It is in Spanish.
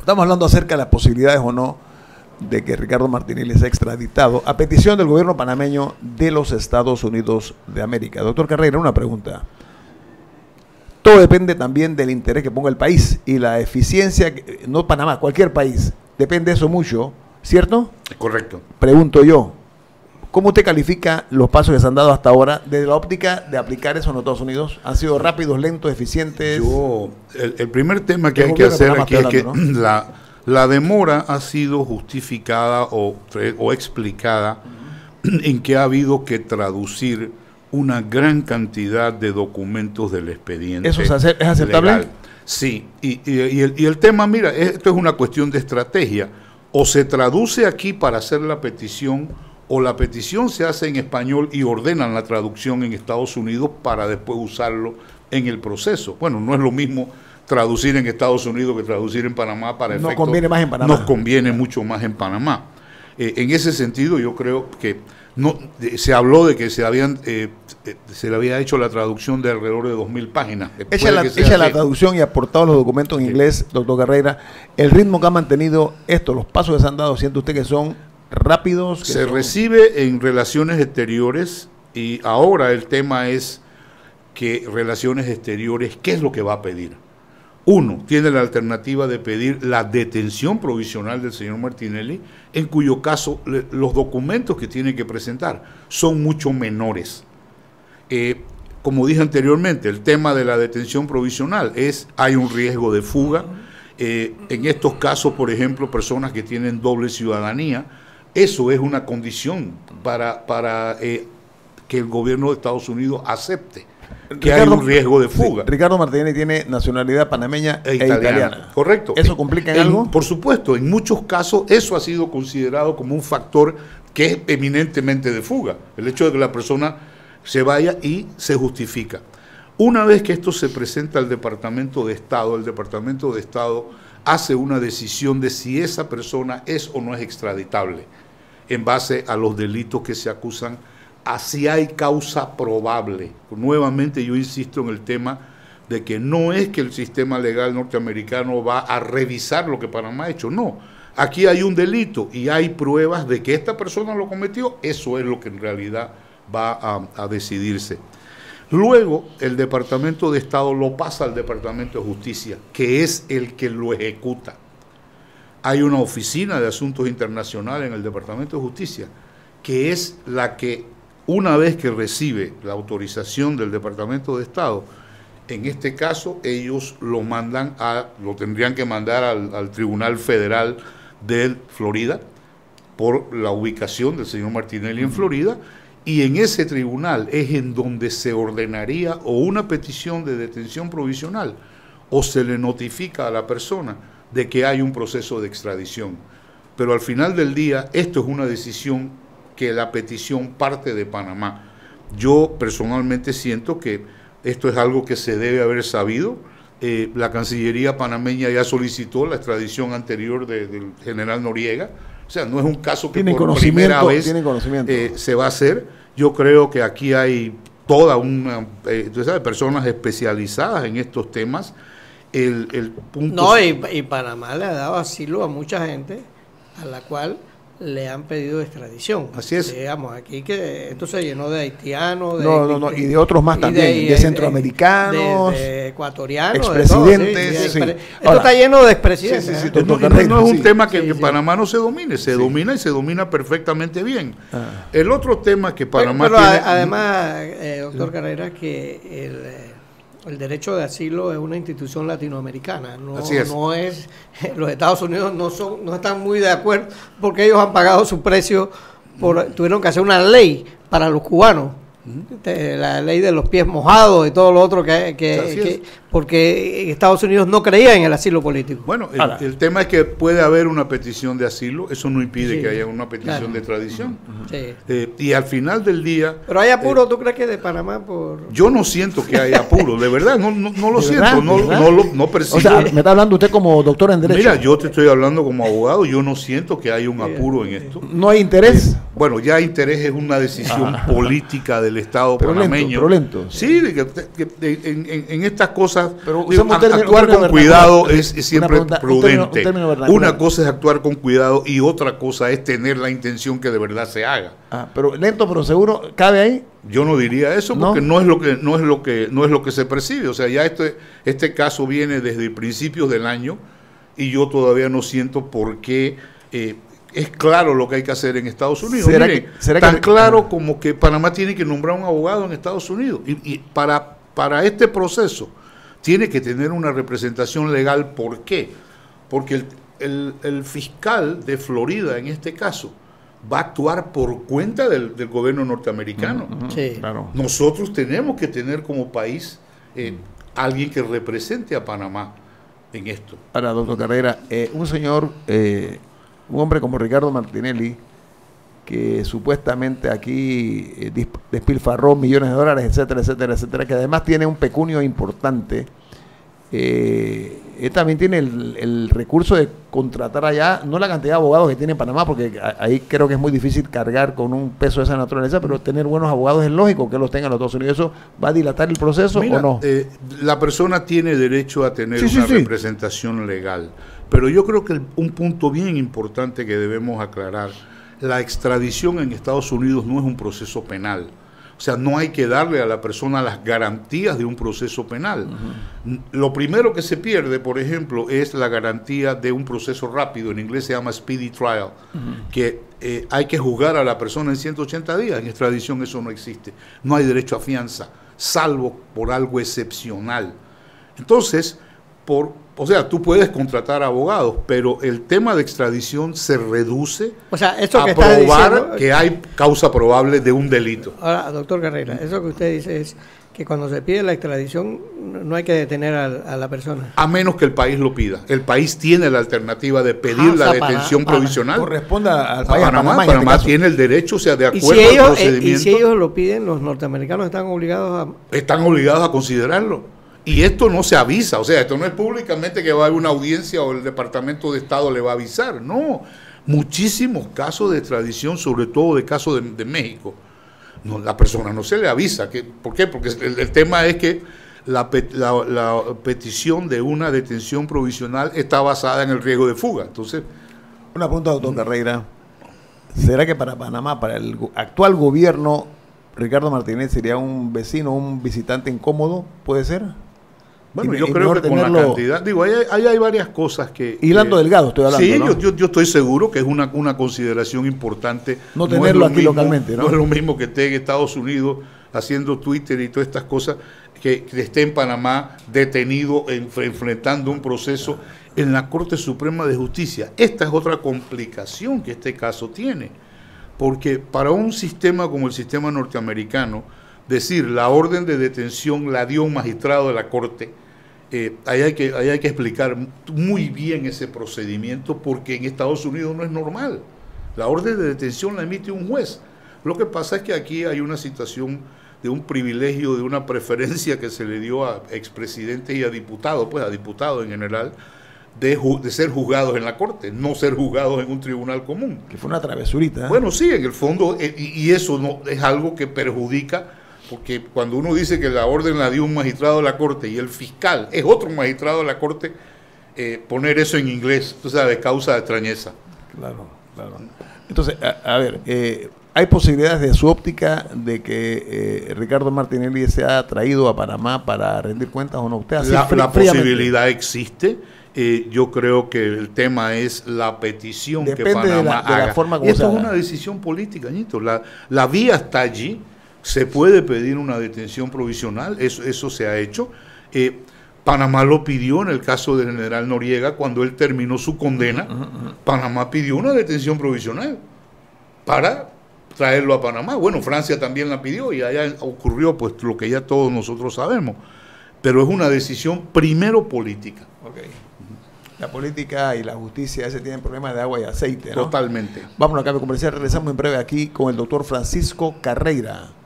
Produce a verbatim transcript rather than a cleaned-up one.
Estamos hablando acerca de las posibilidades o no de que Ricardo Martinelli sea extraditado a petición del gobierno panameño de los Estados Unidos de América. Doctor Carreira, una pregunta. Todo depende también del interés que ponga el país y la eficiencia, no Panamá, cualquier país, depende de eso mucho, ¿cierto? Correcto. Pregunto yo, ¿cómo usted califica los pasos que se han dado hasta ahora desde la óptica de aplicar eso en los Estados Unidos? ¿Han sido rápidos, lentos, eficientes? Yo, el, el primer tema que hay que hacer aquí es que ¿no? la, la demora ha sido justificada o, o explicada en que ha habido que traducir una gran cantidad de documentos del expediente. ¿Eso es, ace es aceptable? Legal. Sí, y, y, y, el, y el tema, mira, esto es una cuestión de estrategia. O se traduce aquí para hacer la petición, o la petición se hace en español y ordenan la traducción en Estados Unidos para después usarlo en el proceso. Bueno, no es lo mismo traducir en Estados Unidos que traducir en Panamá para efectos. Nos conviene más en Panamá. Nos conviene mucho más en Panamá. Eh, en ese sentido, yo creo que no eh, se habló de que se habían eh, eh, se le había hecho la traducción de alrededor de dos mil páginas. Echa la, echa la traducción y aportado los documentos en sí. inglés, doctor Carreira. El ritmo que ha mantenido esto, los pasos que se han dado, ¿siente usted que son rápidos? Que se son... recibe en Relaciones Exteriores y ahora el tema es que Relaciones Exteriores, ¿qué es lo que va a pedir? Uno, tiene la alternativa de pedir la detención provisional del señor Martinelli, en cuyo caso le, los documentos que tiene que presentar son mucho menores. Eh, como dije anteriormente, el tema de la detención provisional es, hay un riesgo de fuga. Eh, en estos casos, por ejemplo, personas que tienen doble ciudadanía, eso es una condición para, para eh, que el gobierno de Estados Unidos acepte que Ricardo, hay un riesgo de fuga. Ricardo Martinelli tiene nacionalidad panameña e, e italiana. italiana. Correcto. ¿Eso complica en, en algo? Por supuesto, en muchos casos eso ha sido considerado como un factor que es eminentemente de fuga. El hecho de que la persona se vaya y se justifica. Una vez que esto se presenta al Departamento de Estado, el Departamento de Estado hace una decisión de si esa persona es o no es extraditable en base a los delitos que se acusan. Así hay causa probable. Nuevamente yo insisto en el tema de que no es que el sistema legal norteamericano va a revisar lo que Panamá ha hecho, no. Aquí hay un delito y hay pruebas de que esta persona lo cometió, eso es lo que en realidad va a, a decidirse. Luego el Departamento de Estado lo pasa al Departamento de Justicia, que es el que lo ejecuta. Hay una oficina de asuntos internacionales en el Departamento de Justicia, que es la que una vez que recibe la autorización del Departamento de Estado, en este caso ellos lo mandan a, lo tendrían que mandar al, al Tribunal Federal de Florida por la ubicación del señor Martinelli en Florida, y en ese tribunal es en donde se ordenaría o una petición de detención provisional o se le notifica a la persona de que hay un proceso de extradición. Pero al final del día esto es una decisión que la petición parte de Panamá. Yo personalmente siento que esto es algo que se debe haber sabido. Eh, la Cancillería panameña ya solicitó la extradición anterior de, del general Noriega. O sea, no es un caso que por primera vez eh, se va a hacer. Yo creo que aquí hay toda una, eh, tú sabes, personas especializadas en estos temas. El, el punto no, y, y Panamá le ha dado asilo a mucha gente a la cual le han pedido extradición. Así es. Digamos, aquí que esto se llenó de haitianos, de, no, no, no, y de otros más también, de, de, de centroamericanos, de, de ecuatorianos, expresidentes. De todo, sí, sí. Esto Ahora, está lleno de expresidentes. Sí, sí, sí, ¿eh? no, no, no es un sí, tema que sí, en sí. Panamá no se domine, se sí. domina y se domina perfectamente bien. Ah. El otro tema que Panamá pero, pero tiene... además, eh, doctor Carreira, que el... El derecho de asilo es una institución latinoamericana, no, Así es. no es, los Estados Unidos no son, no están muy de acuerdo porque ellos han pagado su precio, por, tuvieron que hacer una ley para los cubanos, de, la ley de los pies mojados y todo lo otro que, que, que porque Estados Unidos no creía en el asilo político. Bueno, el, el tema es que puede haber una petición de asilo, eso no impide sí, que haya una petición claro. de extradición. Sí. Eh, y al final del día... Pero hay apuro, eh, ¿tú crees que de Panamá por...? Yo no siento que haya apuro, de verdad, no, no, no lo siento, verdad, no, no, lo, no percibo. O sea, me está hablando usted como doctor en Derecho. Mira, yo te estoy hablando como abogado, yo no siento que haya un apuro en esto. ¿No hay interés? Eh, bueno, ya interés es una decisión ah. política del Estado pero panameño. Lento, pero lento. Sí, que, que, que, en, en, en estas cosas cosas, Pero digo, usamos un término- actuar un término con cuidado vernacular. es, es Una siempre pregunta, un término- prudente. un término vernacular. Una cosa es actuar con cuidado y otra cosa es tener la intención que de verdad se haga. Ah, pero lento pero seguro, ¿cabe ahí? Yo no diría eso porque ¿No? no, es lo que no es lo que no es lo que se percibe. O sea, ya este este caso viene desde principios del año y yo todavía no siento por qué eh, es claro lo que hay que hacer en Estados Unidos. ¿Será Mire, que- será tan que- claro ah. como que Panamá tiene que nombrar un abogado en Estados Unidos y, y para para este proceso tiene que tener una representación legal. ¿Por qué? Porque el, el, el fiscal de Florida en este caso va a actuar por cuenta del, del gobierno norteamericano. Ujú, Sí. Claro. Nosotros tenemos que tener como país eh, alguien que represente a Panamá en esto. Ahora, doctor Carrera, eh, un señor, eh, un hombre como Ricardo Martinelli, que supuestamente aquí eh, disp- despilfarró millones de dólares, etcétera, etcétera, etcétera, que además tiene un pecunio importante, eh, él también tiene el, el recurso de contratar allá, no la cantidad de abogados que tiene Panamá, porque a- ahí creo que es muy difícil cargar con un peso de esa naturaleza, pero tener buenos abogados es lógico que los tengan los Estados Unidos. ¿Eso va a dilatar el proceso Mira, o no? eh, la persona tiene derecho a tener Sí, sí, una sí. representación legal, pero yo creo que el- un punto bien importante que debemos aclarar, la extradición en Estados Unidos no es un proceso penal. O sea, no hay que darle a la persona las garantías de un proceso penal. Uh-huh. Lo primero que se pierde, por ejemplo, es la garantía de un proceso rápido. En inglés se llama speedy trial, uh-huh. que eh, hay que juzgar a la persona en ciento ochenta días. En extradición eso no existe. No hay derecho a fianza, salvo por algo excepcional. Entonces, por, o sea, tú puedes contratar abogados, pero el tema de extradición se reduce O sea, eso a que está probar diciendo, que hay causa probable de un delito. Ahora, doctor Carrera, eso que usted dice es que cuando se pide la extradición no hay que detener a, a la persona. A menos que el país lo pida. El país tiene la alternativa de pedir Ah, o la sea, para- detención para- provisional. Corresponde al A país, a Panamá, Panamá, en este Panamá caso. tiene el derecho, o sea, de Y acuerdo si, al ellos, eh, procedimiento, y si ellos lo piden, los norteamericanos están obligados a... están obligados a considerarlo. Y esto no se avisa, o sea, esto no es públicamente que va a haber una audiencia o el Departamento de Estado le va a avisar, no. Muchísimos casos de extradición, sobre todo de casos de, de México, no, la persona no se le avisa. Que, ¿Por qué? Porque el, el tema es que la, la, la petición de una detención provisional está basada en el riesgo de fuga. Entonces, una pregunta, doctor Carreira. ¿Será que para Panamá, para el go- actual gobierno, Ricardo Martínez sería un vecino, un visitante incómodo? ¿Puede ser? bueno, Y- yo y creo mejor que con la tenerlo- cantidad, digo, ahí, hay- ahí hay varias cosas que... Hilando que- delgado estoy hablando, Sí, ¿no? yo, yo, yo estoy seguro que es una, una consideración importante. No es tenerlo lo aquí mismo- localmente, ¿no? No es lo mismo que esté en Estados Unidos haciendo Twitter y todas estas cosas, que, que esté en Panamá detenido, en- enfrentando un proceso en la Corte Suprema de Justicia. Esta es otra complicación que este caso tiene, porque para un sistema como el sistema norteamericano, decir la orden de detención la dio un magistrado de la Corte, Eh, ahí, hay que, ahí hay que explicar muy bien ese procedimiento, porque en Estados Unidos no es normal. La orden de detención la emite un juez. Lo que pasa es que aquí hay una situación de un privilegio, de una preferencia que se le dio a expresidentes y a diputados, pues a diputados en general, de, ju- de ser juzgados en la Corte, no ser juzgados en un tribunal común. Que fue una travesurita. ¿eh? Bueno, sí, en el fondo, eh, y, y eso no es algo que perjudica, porque cuando uno dice que la orden la dio un magistrado de la Corte y el fiscal es otro magistrado de la Corte, eh, poner eso en inglés, tú sabes, causa extrañeza. Claro, claro. Entonces, a, a ver, eh, ¿hay posibilidades de su óptica de que eh, Ricardo Martinelli sea traído a Panamá para rendir cuentas o no? Usted así La, frí- la fríamente. posibilidad existe. Eh, yo creo que el tema es la petición Depende que Panamá de la- de la haga. forma como y esto se es haga. una decisión política, Ñito. La, la vía está allí. Se puede pedir una detención provisional, eso, eso se ha hecho. Eh, Panamá lo pidió en el caso del general Noriega cuando él terminó su condena. Uh-huh, uh-huh. Panamá pidió una detención provisional para traerlo a Panamá. Bueno, Francia también la pidió y allá ocurrió pues lo que ya todos nosotros sabemos. Pero es una decisión primero política. Okay. La política y la justicia ese tienen problemas de agua y aceite, ¿no? Totalmente. Vamos a cambio comercial, regresamos en breve aquí con el doctor Francisco Carreira.